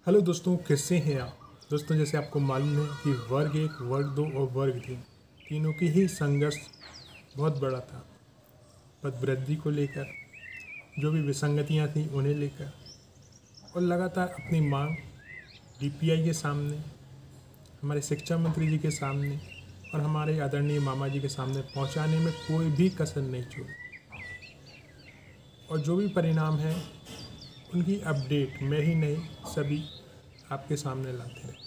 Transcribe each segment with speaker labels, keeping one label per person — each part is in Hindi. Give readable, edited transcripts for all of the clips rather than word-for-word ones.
Speaker 1: हेलो दोस्तों, कैसे हैं आप। दोस्तों, जैसे आपको मालूम है कि वर्ग 1, वर्ग 2 और वर्ग 3 तीनों की ही संघर्ष बहुत बड़ा था। पदवृद्धि को लेकर जो भी विसंगतियां थीं उन्हें लेकर और लगातार अपनी मांग डीपीआई के सामने, हमारे शिक्षा मंत्री जी के सामने और हमारे आदरणीय मामा जी के सामने पहुंचाने में कोई भी कसर नहीं छोड़ी। और जो भी परिणाम है उनकी अपडेट मैं ही नहीं, सभी आपके सामने लाते हैं।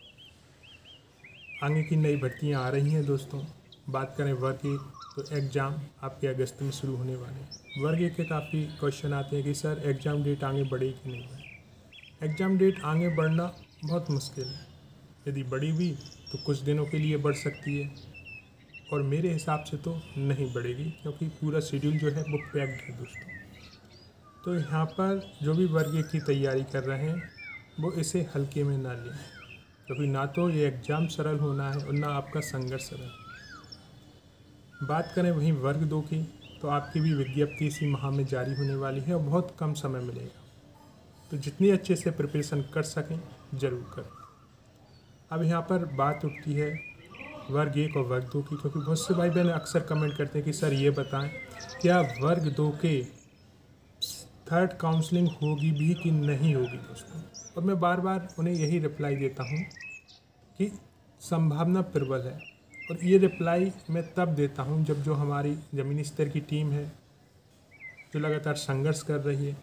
Speaker 1: आगे की नई भर्तियां आ रही हैं दोस्तों। बात करें वर्ग 1 तो एग्ज़ाम आपके अगस्त में शुरू होने वाले हैं। वर्ग 1 के काफ़ी क्वेश्चन आते हैं कि सर एग्ज़ाम डेट आगे बढ़ेगी कि नहीं बढ़ेगी। एग्ज़ाम डेट आगे बढ़ना बहुत मुश्किल है। यदि बढ़ी भी तो कुछ दिनों के लिए बढ़ सकती है और मेरे हिसाब से तो नहीं बढ़ेगी, क्योंकि पूरा शेड्यूल जो है वो पैक्ड है दोस्तों। तो यहाँ पर जो भी वर्ग 1 की तैयारी कर रहे हैं वो इसे हल्के में ना लें, क्योंकि ना तो ये एग्ज़ाम सरल होना है और ना आपका संघर्ष सरल। बात करें वहीं वर्ग 2 की तो आपकी भी विज्ञप्ति इसी माह में जारी होने वाली है और बहुत कम समय मिलेगा। तो जितनी अच्छे से प्रिपरेशन कर सकें ज़रूर करें। अब यहाँ पर बात उठती है वर्ग 1 और वर्ग 2 की, क्योंकि बहुत से भाई बहन अक्सर कमेंट करते हैं कि सर ये बताएं क्या वर्ग 2 के थर्ड काउंसलिंग होगी भी कि नहीं होगी दोस्तों। और मैं बार बार उन्हें यही रिप्लाई देता हूँ कि संभावना प्रबल है। और ये रिप्लाई मैं तब देता हूँ जब जो हमारी ज़मीनी स्तर की टीम है जो लगातार संघर्ष कर रही है,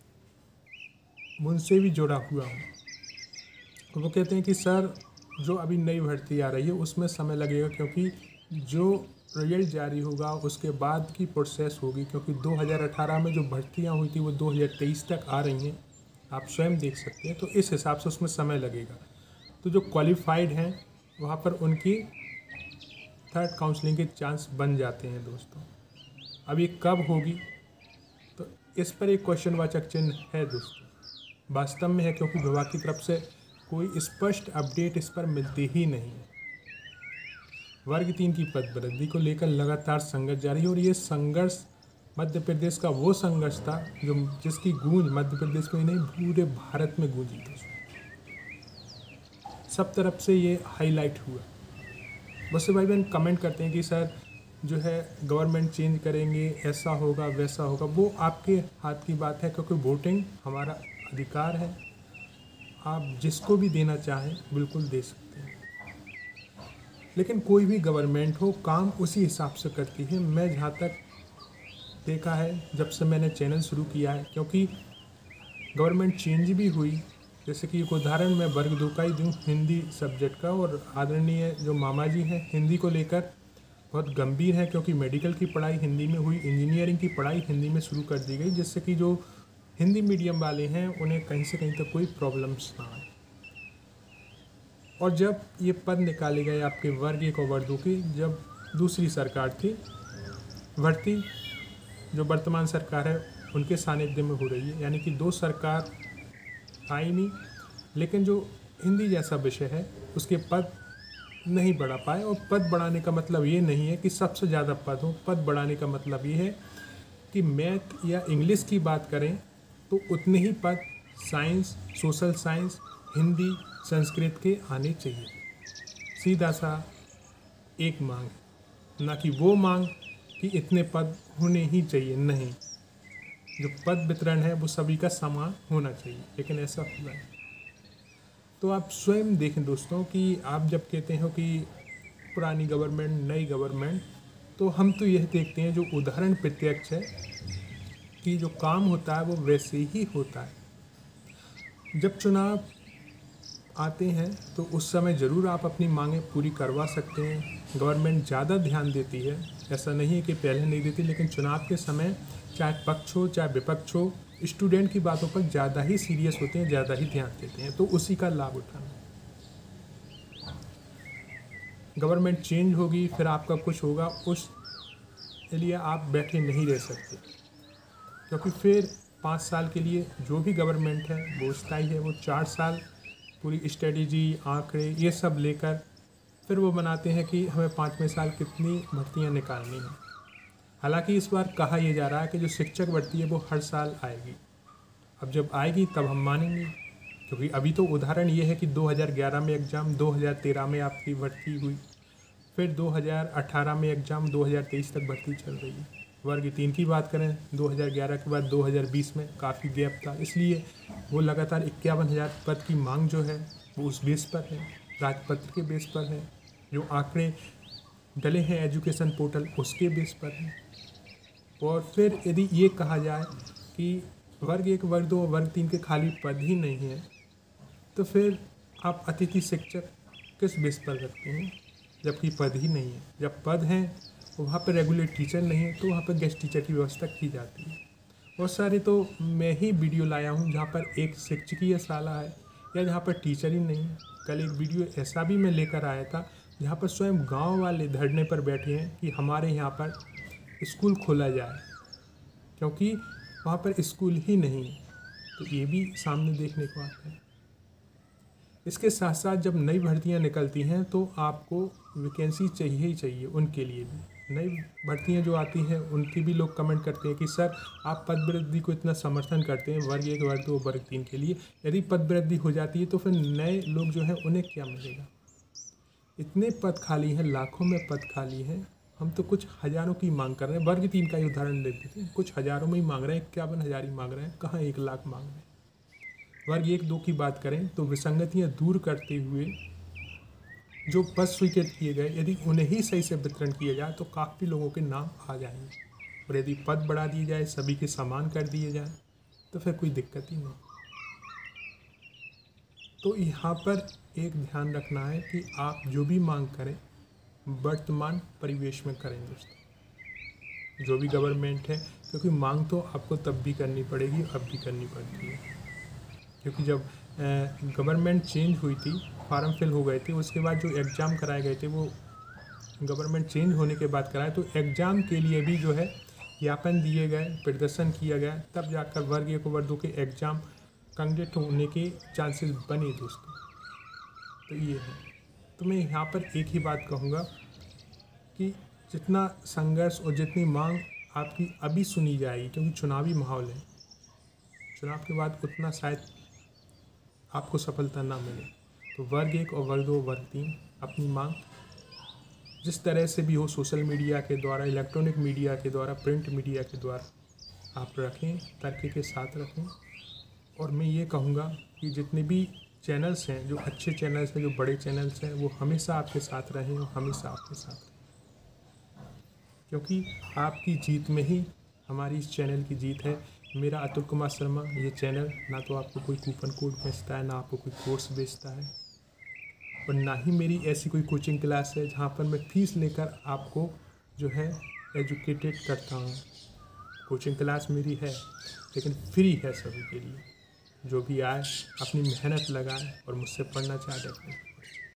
Speaker 1: उनसे भी जुड़ा हुआ हूँ। तो वो कहते हैं कि सर जो अभी नई भर्ती आ रही है उसमें समय लगेगा, क्योंकि जो रिजल्ट जारी होगा उसके बाद की प्रोसेस होगी, क्योंकि 2018 में जो भर्तियाँ हुई थी वो 2023 तक आ रही हैं, आप स्वयं देख सकते हैं। तो इस हिसाब से उसमें समय लगेगा। तो जो क्वालिफाइड हैं वहाँ पर उनकी थर्ड काउंसलिंग के चांस बन जाते हैं दोस्तों। अब ये कब होगी तो इस पर एक क्वेश्चन वाचक चिन्ह है दोस्तों। वास्तव में है, क्योंकि विभाग की तरफ से कोई स्पष्ट अपडेट इस पर मिलती ही नहीं है। वर्ग 3 की पदवृद्धि को लेकर लगातार संघर्ष जारी है और ये संघर्ष मध्य प्रदेश का वो संघर्ष था जो जिसकी गूंज मध्य प्रदेश में ही नहीं पूरे भारत में गूंजी दोस्तों। सब तरफ से ये हाईलाइट हुआ। बहुत से भाई बहन कमेंट करते हैं कि सर जो है गवर्नमेंट चेंज करेंगे, ऐसा होगा वैसा होगा। वो आपके हाथ की बात है, क्योंकि वोटिंग हमारा अधिकार है। आप जिसको भी देना चाहें बिल्कुल दे सकते हैं, लेकिन कोई भी गवर्नमेंट हो काम उसी हिसाब से करती है। मैं जहाँ तक देखा है जब से मैंने चैनल शुरू किया है, क्योंकि गवर्नमेंट चेंज भी हुई। जैसे कि एक उदाहरण मैं वर्ग 2 का ही दूँ, हिंदी सब्जेक्ट का। और आदरणीय जो मामा जी हैं हिंदी को लेकर बहुत गंभीर है, क्योंकि मेडिकल की पढ़ाई हिंदी में हुई, इंजीनियरिंग की पढ़ाई हिंदी में शुरू कर दी गई, जिससे कि जो हिंदी मीडियम वाले हैं उन्हें कहीं से कहीं तक कोई प्रॉब्लम्स ना आए। और जब ये पद निकाले गए आपके वर्ग 1 और वर्ग 2 की, जब दूसरी सरकार थी, भर्ती जो वर्तमान सरकार है उनके सानिध्य में हो रही है, यानी कि 2 सरकार आई नहीं, लेकिन जो हिंदी जैसा विषय है उसके पद नहीं बढ़ा पाए। और पद बढ़ाने का मतलब ये नहीं है कि सबसे ज़्यादा पद हो। पद बढ़ाने का मतलब ये है कि मैथ या इंग्लिश की बात करें तो उतने ही पद science, social science, Hindi, Sanskrit के आने चाहिए। सीधा सा एक मांग, ना कि वो मांग कि इतने पद होने ही चाहिए। नहीं, जो पद वितरण है वो सभी का समान होना चाहिए, लेकिन ऐसा हुआ है। तो आप स्वयं देखें दोस्तों कि आप जब कहते हो कि पुरानी गवर्नमेंट, नई गवर्नमेंट, तो हम तो यह देखते हैं जो उदाहरण प्रत्यक्ष है कि जो काम होता है वो वैसे ही होता है। जब चुनाव आते हैं तो उस समय ज़रूर आप अपनी मांगें पूरी करवा सकते हैं। गवर्नमेंट ज़्यादा ध्यान देती है, ऐसा नहीं है कि पहले नहीं देती, लेकिन चुनाव के समय चाहे पक्ष हो चाहे विपक्ष हो, स्टूडेंट की बातों पर ज़्यादा ही सीरियस होते हैं, ज़्यादा ही ध्यान देते हैं। तो उसी का लाभ उठाना। गवर्नमेंट चेंज होगी फिर आपका कुछ होगा, उस लिए आप बैठे नहीं रह सकते, क्योंकि फिर 5 साल के लिए जो भी गवर्नमेंट है वो स्थायी है। वो 4 साल पूरी स्ट्रेटजी, आंकड़े, ये सब लेकर फिर वो बनाते हैं कि हमें 5वें साल कितनी भर्तियां निकालनी हैं। हालांकि इस बार कहा यह जा रहा है कि जो शिक्षक भर्ती है वो हर साल आएगी। अब जब आएगी तब हम मानेंगे क्योंकि अभी तो उदाहरण ये है कि 2011 में एग्ज़ाम, 2013 में आपकी भर्ती हुई, फिर 2018 में एग्ज़ाम, 2023 तक भर्ती चल रही है। वर्ग 3 की बात करें, 2011 के बाद 2020 में काफ़ी गैप था, इसलिए वो लगातार 51,000 पद की मांग जो है वो उस बेस पर है, राजपत्र के बेस पर है। जो आंकड़े डले हैं एजुकेशन पोर्टल उसके बेस पर है। और फिर यदि ये कहा जाए कि वर्ग 1, वर्ग 2, वर्ग 3 के खाली पद ही नहीं है, तो फिर आप अतिथि शिक्षक किस बेस पर रखते हैं, जबकि पद ही नहीं है। जब पद हैं वहाँ पर रेगुलर टीचर नहीं है, तो वहाँ पर गेस्ट टीचर की व्यवस्था की जाती है। बहुत सारे तो मैं ही वीडियो लाया हूँ जहाँ पर एक शिक्षकीय शाला है या जहाँ पर टीचर ही नहीं है। कल एक वीडियो ऐसा भी मैं लेकर आया था जहाँ पर स्वयं गांव वाले धरने पर बैठे हैं कि हमारे यहाँ पर स्कूल खोला जाए, क्योंकि वहाँ पर स्कूल ही नहीं है। तो ये भी सामने देखने को आता है। इसके साथ साथ जब नई भर्तियाँ निकलती हैं तो आपको वैकेंसी चाहिए ही चाहिए उनके लिए भी। नई भर्तियाँ जो आती हैं उनकी भी लोग कमेंट करते हैं कि सर आप पद वृद्धि को इतना समर्थन करते हैं वर्ग 1, वर्ग 2, वर्ग 3 के लिए, यदि पद वृद्धि हो जाती है तो फिर नए लोग जो हैं उन्हें क्या मिलेगा। इतने पद खाली हैं, लाखों में पद खाली हैं, हम तो कुछ हज़ारों की मांग कर रहे हैं। वर्ग 3 का ही उदाहरण ले लेते हैं, कुछ हज़ारों में ही मांग रहे हैं, 51,000 ही मांग रहे हैं, कहाँ 1 लाख मांग रहे हैं। वर्ग 1, 2 की बात करें तो विसंगतियाँ दूर करते हुए जो पद स्वीकृत किए गए, यदि उन्हें ही सही से वितरण किया जाए तो काफ़ी लोगों के नाम आ जाएंगे। और यदि पद बढ़ा दिए जाए, सभी के समान कर दिए जाए, तो फिर कोई दिक्कत ही नहीं। तो यहाँ पर एक ध्यान रखना है कि आप जो भी मांग करें वर्तमान परिवेश में करें दोस्तों, जो भी गवर्नमेंट है, क्योंकि मांग तो आपको तब भी करनी पड़ेगी, अब भी करनी पड़ती है। क्योंकि जब गवर्नमेंट चेंज हुई थी, फॉर्म फिल हो गए थे, उसके बाद जो एग्ज़ाम कराए गए थे वो गवर्नमेंट चेंज होने के बाद कराए, तो एग्ज़ाम के लिए भी जो है ज्ञापन दिए गए, प्रदर्शन किया गया, तब जाकर वर्ग 1 वर्ग 2 के एग्ज़ाम कंडक्ट होने के चांसेस बने दोस्तों। तो ये है। तो मैं यहाँ पर एक ही बात कहूँगा कि जितना संघर्ष और जितनी मांग आपकी अभी सुनी जाएगी, क्योंकि चुनावी माहौल है, चुनाव के बाद उतना शायद आपको सफलता ना मिले। तो वर्ग 1 और वर्ग 2, वर्ग 3 अपनी मांग जिस तरह से भी हो, सोशल मीडिया के द्वारा, इलेक्ट्रॉनिक मीडिया के द्वारा, प्रिंट मीडिया के द्वारा आप रखें, तर्क के साथ रखें। और मैं ये कहूँगा कि जितने भी चैनल्स हैं, जो अच्छे चैनल्स हैं, जो बड़े चैनल्स हैं, वो हमेशा आपके साथ रहें और हमेशा आपके साथ रहें, क्योंकि आपकी जीत में ही हमारी इस चैनल की जीत है। मेरा अतुल कुमार शर्मा ये चैनल ना तो आपको कोई कूपन कोड बेचता है, ना आपको कोई कोर्स बेचता है, और ना ही मेरी ऐसी कोई कोचिंग क्लास है जहाँ पर मैं फ़ीस लेकर आपको जो है एजुकेटेड करता हूँ। कोचिंग क्लास मेरी है लेकिन फ्री है सभी के लिए। जो भी आए अपनी मेहनत लगाए और मुझसे पढ़ना चाहते हैं।